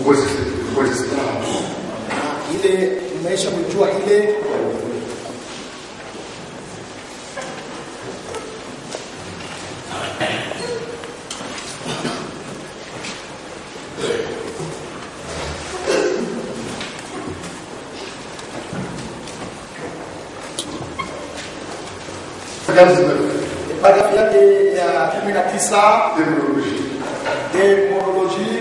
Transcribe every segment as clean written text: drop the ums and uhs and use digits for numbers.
ile maisha kujua ile paragraphe yake ya 19 démonologie.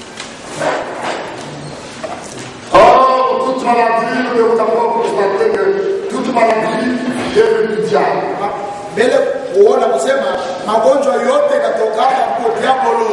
Or, toute maladie, nous devons constater que toute maladie est du diable. Mbele kuona kusema magonjwa yote yanatokana kwa diabolo.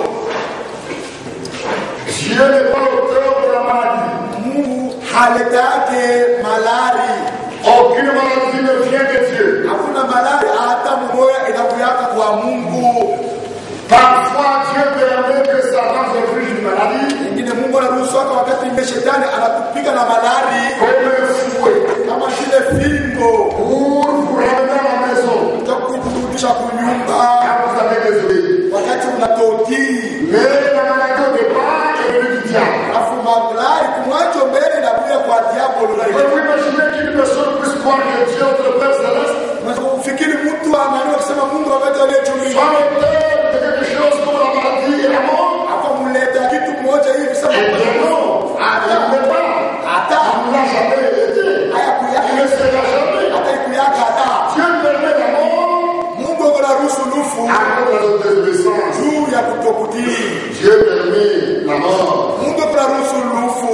Dieu n'est pas l'auteur de la maladie. Mungu haletake malari. Aucune maladie ne vient de Dieu. Hakuna malari hata mmoja inakuyaka kwa Mungu. Parfois, Dieu permet que Satan s'inflige une maladie. Ingine Mungu anaruhusu wakati shetani anatupiga na malari Comme un fouet. kama vile fimbo Pour vous ramener à la maison. kurudisha kunyumba Quand vous avez désolé. wakati unatoti. Mais la maladie au départ est venue du diable. Afu malari kumwacho mbele na kuja kwa diabolo. Vous imaginez qu'une personne puisse croire que Dieu est notre Père Céleste? Ufikiri mtu anaelewa kusema Mungu ametolea juu Soit l'auteur de quelque chose comme la maladie et la mort. hapa muleta kitu moja hivi sasa. Eh bien non, il n'est pas. Hata Il n'a jamais été. haya kuyaka Il ne sera jamais. hata kuyaka hata Dieu permet la mort Mungu anaruhusu lufu à cause de notre désobéissance. juu ya kutokutii. Dieu permet la mort. Mungu anaruhusu lufu,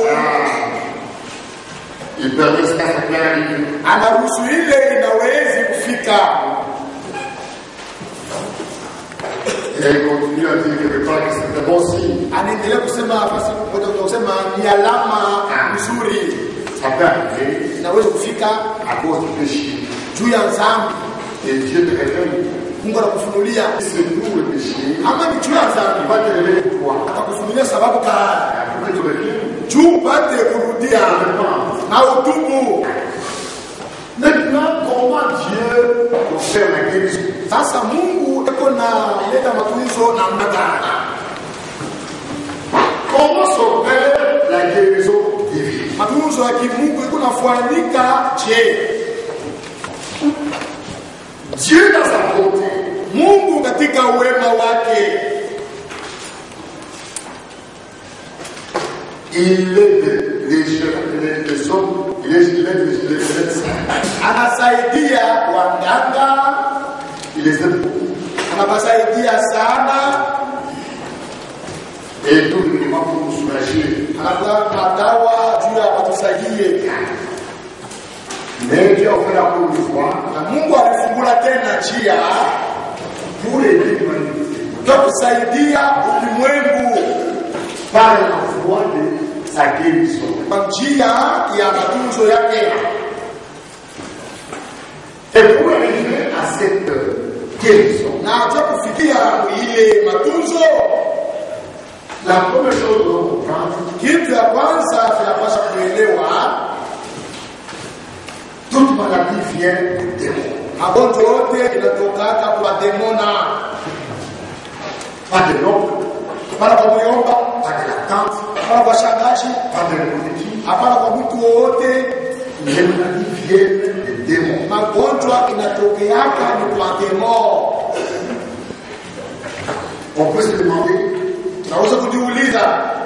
Il permet ça peut arriver. anaruhusu ile inawezi kufika. Et il continue à dire quelque part que c'est un bon signe. Anaendelea kusema basi kusema ni alama nzuri Ça peut arriver inaweza kufika à cause du péché. juu ya dhambi. Et Dieu te révèle. Mungu anakufunulia C'est nous le péché. ama ni juu ya Il dhambi, va te révéler pourquoi. atakufunulia sababu gani Après tu reviens. juu upate kurudia na utubu. Maintenant, comment Dieu fait la guérison? Sasa Mungu eko na leta matunzo namna gani? Comment s'opère la guérison divine? Matunzo ya kimungu iko nafuanika je? Dieu dans sa bonté, Mungu katika wema wake il aide les hommes, il aide les médecins, anasaidia waganga, il les aide beaucoup. anawasaidia sana, Et tout le monde pour nous soulager. anatoa madawa juu ya watusaidie. Mais Dieu a fait la première fois Na Mungu alifungula tena njia pour aider l'humanité ya kusaidia ulimwengu par la foi de sa guérison. kwa njia ya matunzo yake. Et pour arriver à cette guérison, Na hata kufikia ile matunzo, la première chose que nous comprendre, kitu ya kwanza tunapaswa kuelewa, toute maladie vient du démon. magonjwa yote inatokaka kwa demona. Pas de l'homme, Hapana kwa muyomba, pas de la tante, hapana kwa shangazi, pas de l'hérédité. hapana kwa mtu wowote. Les maladies viennent des démons. Magonjwa inatokeaka ni kwa demo. On peut se demander, Naweza kujiuliza,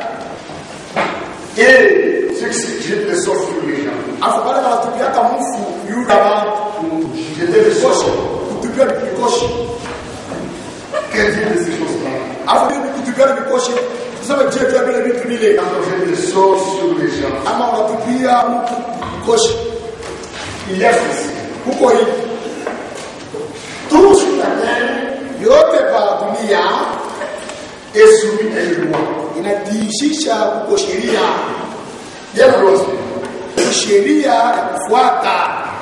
et ceux qui jettent les sorts sur les gens, afu pale wanatupiaka mfu yuda bantu jeter les sorts, kutupia mikoshi, qu'est-ce que de ces choses-là? afu ni kutupia mikoshi. Tuseme je tu vile vitu vile, Quand on jette les sorts sur les gens, ama unatupia mtu mikoshi il y a ceci. huko hivi. Tout sur la terre Yote pa dunia est soumis à une loi. inatiishisha huko sheria, Il y a la loi spirituelle. sheria ya kufuata.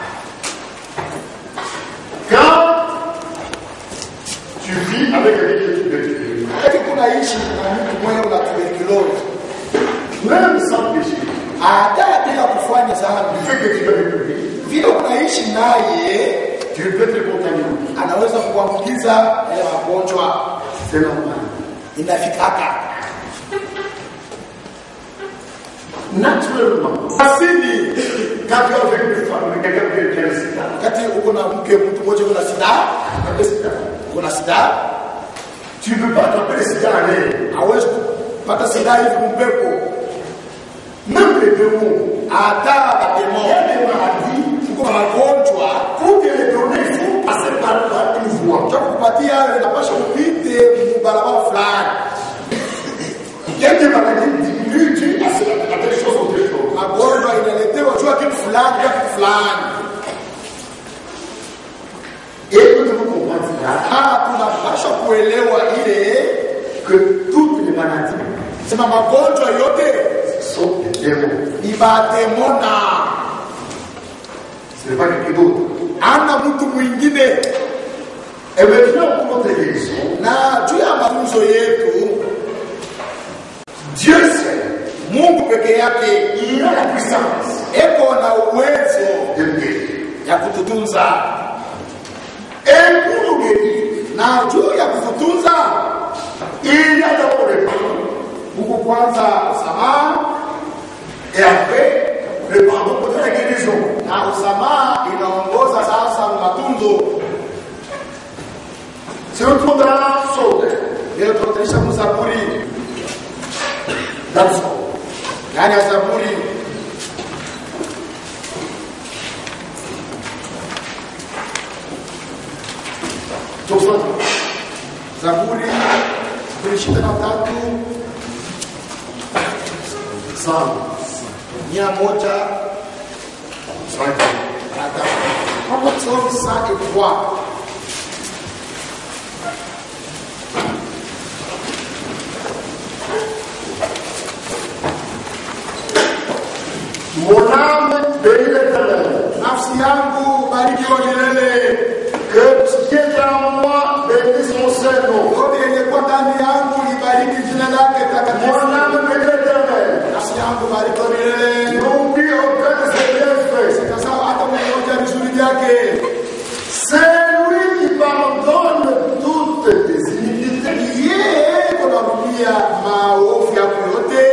Quand tu vis avec quelqu'un qui est tuberculeux, Wakati kunaishi na mtu mwenye una tuberculosis, même sans péché, hata bila kufanya du dhambi, fait que tu es avec lui, vile unaishi naye tu peux te contaminer. anaweza kuambukiza yale magonjwa. C'est normal. Inafikaka naturellement. Asili Quand tu as avec une femme, quelqu'un qui a le sida. kati uko na mke mtu mmoja kuna sida, kuna sida, Tu ne peux pas attraper le sida en l'air. hawezi kupata sida hivi kumpepo. Même les démons. Hata Il y bademo a des maladies. uko na magonjwa Pour te les donner, il faut passer par une voie. cha kupatia inapaswa upite mbarabara fulani. Il y a des maladies diminuées dues à des choses ou des choses. Magonjwa inaletewa jua kitu fulani kwa kitu fulani. Et nous devons comprendre Tunapaswa kuelewa ile que toutes les maladies sema magonjwa yote sont des démons. ni bademona, Ce n'est pas quelqu'un d'autre. ana mtu mwingine. Et maintenant, pour notre guérison, Na juu ya mafunzo yetu, Dieu seul, Mungu peke yake il a la puissance eko na uwezo de nous guérir. ya kututunza, Et pour nous guérir, na juu ya kututunza il y a d'abord le pardon. Mungu kwanza usamaha, Et après, le pardon pour la guérison. na usamaha inaongoza sasa matunzo. C'est notre monde dans la sauce. Leo tunatarisha Zaburi, Dans le sang. ndani ya Zaburi Donc, Zaburi 23 Psalm 100 Psalm 103. Mon âme bénit l'Éternel. Nafsi yangu barikiwa milele. Que ce qui est en moi bénisse son Saint-Nom. Yote yenye kwa ndani yangu libariki jina lake Mon takatifu. âme bénit l'Éternel. Nafsi yangu barikiwa milele. N'oublie aucun de ses bienfaits. Sitazama hata mmoja vizuri vyake. C'est lui qui pardonne toutes tes iniquités. Yeye kunarudia maovu yako yote.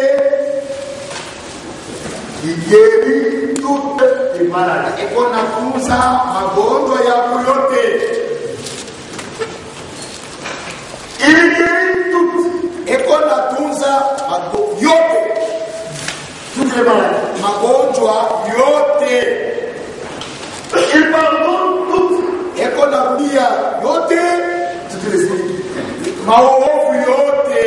Il guérit toutes tes maladies. Eko natunza magonjwa yako yote. Il guérit toutes. Eko natunza magonjwa yote. Toutes les maladies. Magonjwa yote. Il pardonne toutes. Eko narudia yote. Toutes les iniquités. Maovu yote.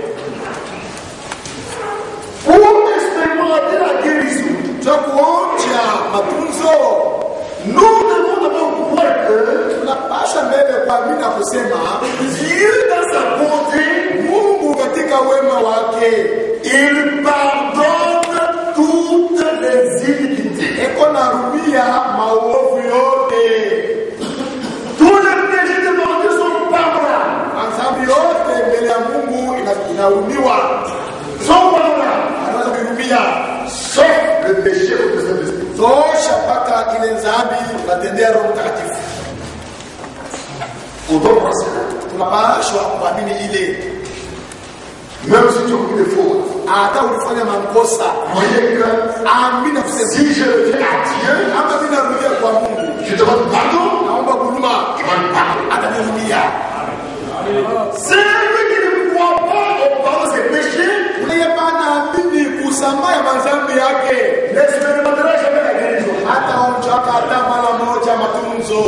Pour expérimenter la guérison, Cha kuonja matunzo, nous devons d'abord croire que tunapasha mbele kuamini na kusema Dieu, dans sa bonté, Mungu katika wema wake il pardonne toutes les iniquités. eko narudia maovu yote. Tous les péchés demandés sont pardonnables. Madhambi yote mbele ya Mungu inarudiwa, Sont pardonnables. anaweza kurudia Sauf le péché contre le Saint-Esprit. tosha mpaka ile dhambi unatendea Roho Mtakatifu. On doit croire cela. Tunapaswa kuamini ile, Même si tu as commis des fautes. hata ulifanya makosa, Voyez que amini kusema si je reviens à Dieu, kama ninarudia kwa Mungu, je demande pardon, naomba huruma, il va me pardonner. atanirudia. Celui qui ne croit pas au pardon de ses péchés Unayepanaamini kusamehe madhambi yake n'expérimentera jamais la guérison. hata onjaka hata mara moja matunzo.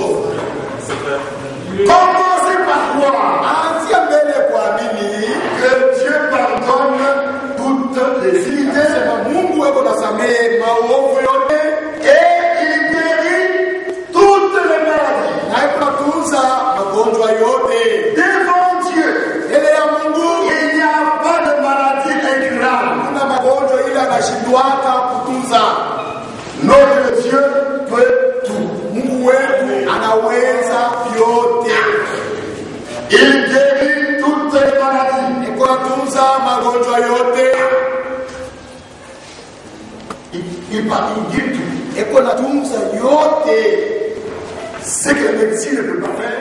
Commencez par croire Anzia mbele kuamini que Dieu pardonne toutes les iniquités sema Mungu eko nasamehe maovu yote et il guérit toutes les maladies. na eko natunza magonjwa yote. Devant Dieu, Mbele ya Mungu il n'y a pas de maladie incurable. kuna magonjwa ile anashindwaka kutunza. Notre Dieu peut tout. Mungu wetu anaweza vyote, Il guérit toutes les maladies. eko natunza magonjwa yote, Il guérit tout. eko natunza yote. Ce que la médecine ne peut pas faire,